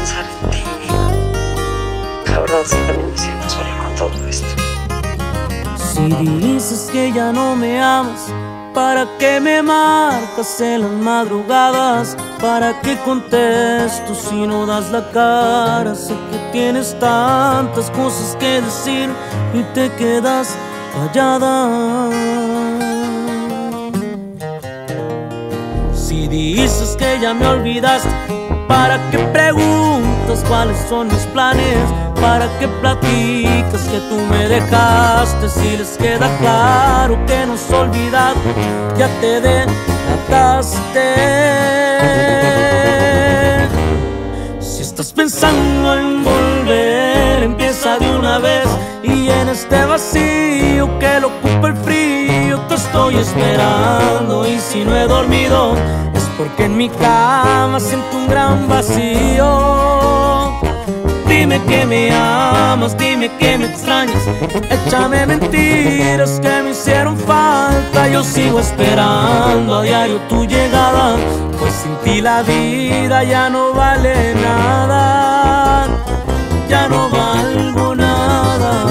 pensar en ti. La verdad es que también me siento sola con todo esto. Si dices que ya no me amas, ¿para qué me marcas en las madrugadas? ¿Para qué contesto si no das la cara? Sé que tienes tantas cosas que decir y te quedas callada. Si dices que ya me olvidaste, ¿para qué preguntas cuáles son mis planes? ¿Para qué platicas que tú me dejaste? Si les queda claro que nos olvidado, ya te delataste. Si estás pensando en volver, empieza de una vez. Y en este vacío que lo ocupa el frío, te estoy esperando. Y si no he dormido, es porque en mi cama siento un gran vacío. Dime que me amas, dime que me extrañas, échame mentiras que me hicieron falta. Yo sigo esperando a diario tu llegada, pues sin ti la vida ya no vale nada. Ya no valgo nada.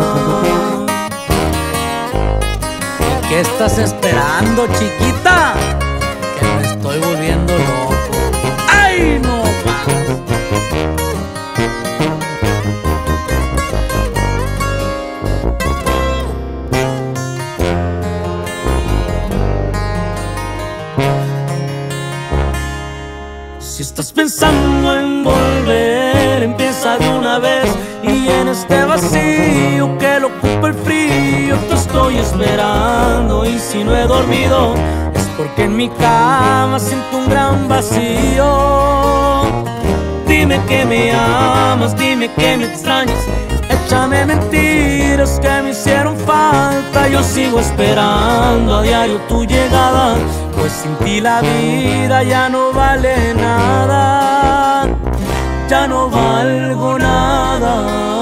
¿Qué estás esperando, chiquita? Que me estoy volviendo loco. ¡Ay, no más! Si estás pensando en volver, empieza de una vez. Y en este vacío que lo ocupa el frío, te estoy esperando. Y si no he dormido, es porque en mi cama siento un gran vacío. Dime que me amas, dime que me extrañas, échame mentiras que me hicieron falta. Yo sigo esperando a diario tu llegada, pues sin ti la vida ya no vale nada. Ya no valgo nada.